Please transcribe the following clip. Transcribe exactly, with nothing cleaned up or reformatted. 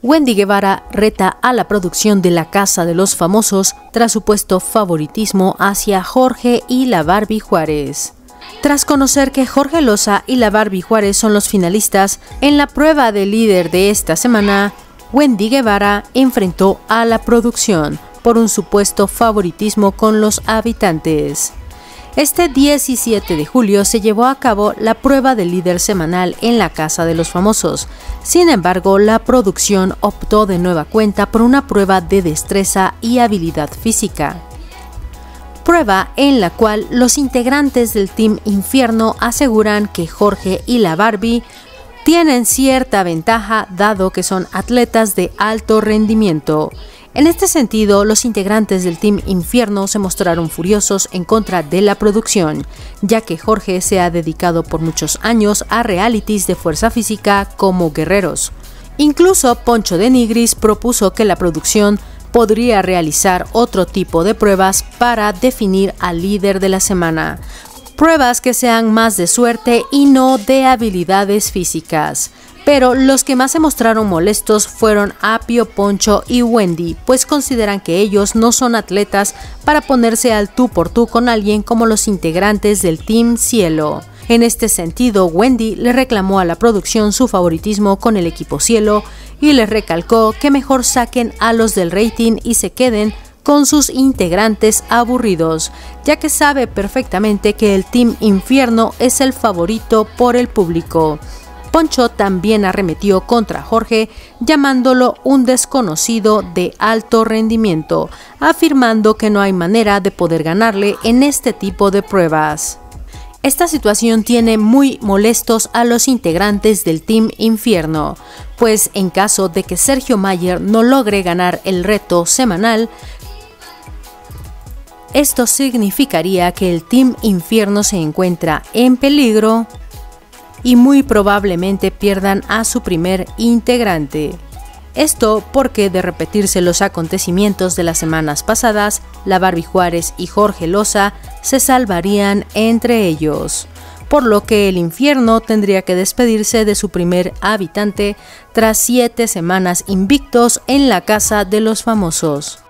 Wendy Guevara reta a la producción de La Casa de los Famosos tras supuesto favoritismo hacia Jorge y la Barbie Juárez. Tras conocer que Jorge Loza y la Barbie Juárez son los finalistas en la prueba de líder de esta semana, Wendy Guevara enfrentó a la producción por un supuesto favoritismo con los habitantes. Este diecisiete de julio se llevó a cabo la prueba de líder semanal en La Casa de los Famosos. Sin embargo, la producción optó de nueva cuenta por una prueba de destreza y habilidad física. Prueba en la cual los integrantes del Team Infierno aseguran que Jorge y la Barbie tienen cierta ventaja dado que son atletas de alto rendimiento. En este sentido, los integrantes del Team Infierno se mostraron furiosos en contra de la producción, ya que Jorge se ha dedicado por muchos años a realities de fuerza física como Guerreros. Incluso Poncho de Nigris propuso que la producción podría realizar otro tipo de pruebas para definir al líder de la semana. Pruebas que sean más de suerte y no de habilidades físicas. Pero los que más se mostraron molestos fueron Apio, Poncho y Wendy, pues consideran que ellos no son atletas para ponerse al tú por tú con alguien como los integrantes del Team Cielo. En este sentido, Wendy le reclamó a la producción su favoritismo con el equipo Cielo y les recalcó que mejor saquen a los del rating y se queden con sus integrantes aburridos, ya que sabe perfectamente que el Team Infierno es el favorito por el público. Poncho también arremetió contra Jorge, llamándolo un desconocido de alto rendimiento, afirmando que no hay manera de poder ganarle en este tipo de pruebas. Esta situación tiene muy molestos a los integrantes del Team Infierno, pues en caso de que Sergio Mayer no logre ganar el reto semanal, esto significaría que el Team Infierno se encuentra en peligro y muy probablemente pierdan a su primer integrante. Esto porque de repetirse los acontecimientos de las semanas pasadas, la Barbie Juárez y Jorge Loza se salvarían entre ellos, por lo que el infierno tendría que despedirse de su primer habitante tras siete semanas invictos en La Casa de los Famosos.